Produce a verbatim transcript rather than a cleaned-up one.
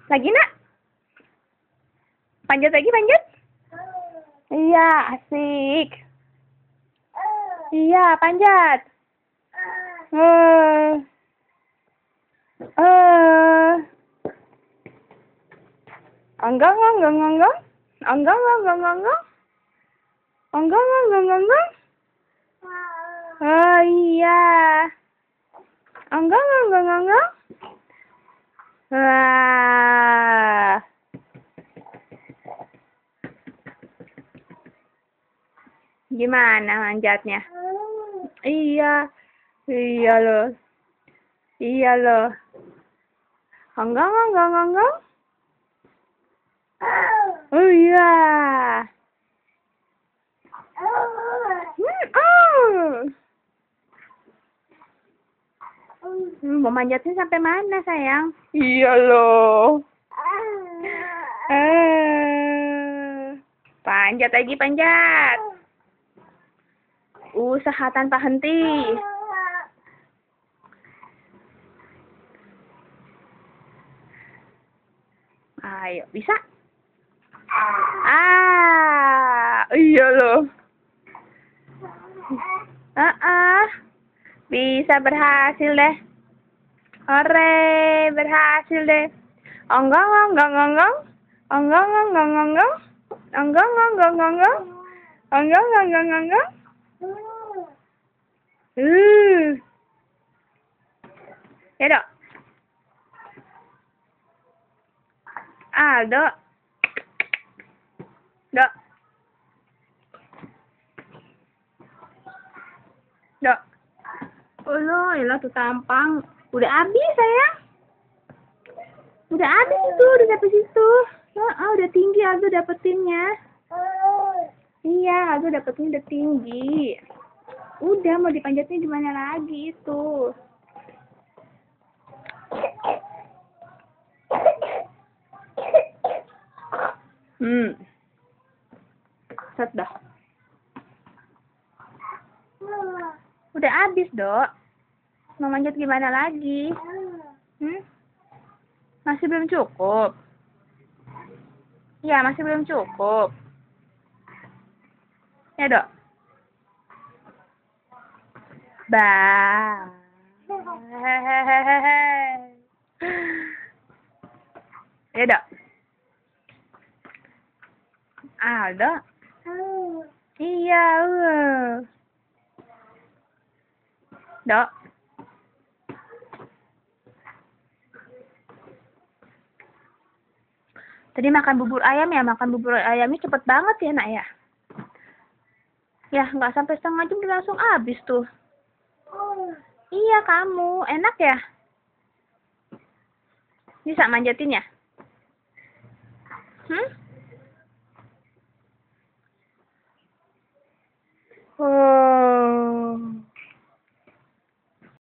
Lagi nak? Panjat lagi, panjat? Iya, asik. Iya, panjat. Eh. Eh. Enggak, enggak, enggak, enggak. Enggak, enggak, enggak, enggak. Enggak, enggak, enggak, enggak. Oh iya. Enggak, enggak, enggak, enggak. Wah. Gimana manjatnya? Iya. Iya loh. Iya loh. Enggak, enggak, enggak, enggak. Oh iya. Hmm, oh. Mau manjatnya sampai mana, sayang? Iya loh. Eh. Panjat lagi, panjat. Usaha tanpa henti. Ayo, bisa? Ah, iya loh. Ah, uh-uh. Bisa berhasil deh. Hore, berhasil deh. Enggak, enggak, enggak, enggak. Enggak, enggak, enggak, enggak. Enggak, enggak, enggak, enggak. Enggak, enggak, enggak, enggak. Uh. Ya, Dok. Aldo. Dok. Dok. Oh, lo, ya tuh tampang. Udah habis, sayang. Udah habis itu, udah sampai situ. Oh, oh, udah tinggi Aldo dapetinnya. Iya, Aldo dapetinnya udah tinggi. Udah, mau dipanjatnya gimana lagi itu. Hmm. Set dah. Udah habis, Dok. Mau manjat gimana lagi? Hmm? Masih belum cukup. Iya, masih belum cukup. Ya, Dok. Bah. Ya, Dok. Aldo. Iya, uh. Dok. Tadi makan bubur ayam ya, makan bubur ayamnya cepet banget ya, nak ya. Ya, nggak sampai setengah jam udah langsung habis tuh. Iya, kamu. Enak ya? Bisa manjatin ya? Hmm? Oh.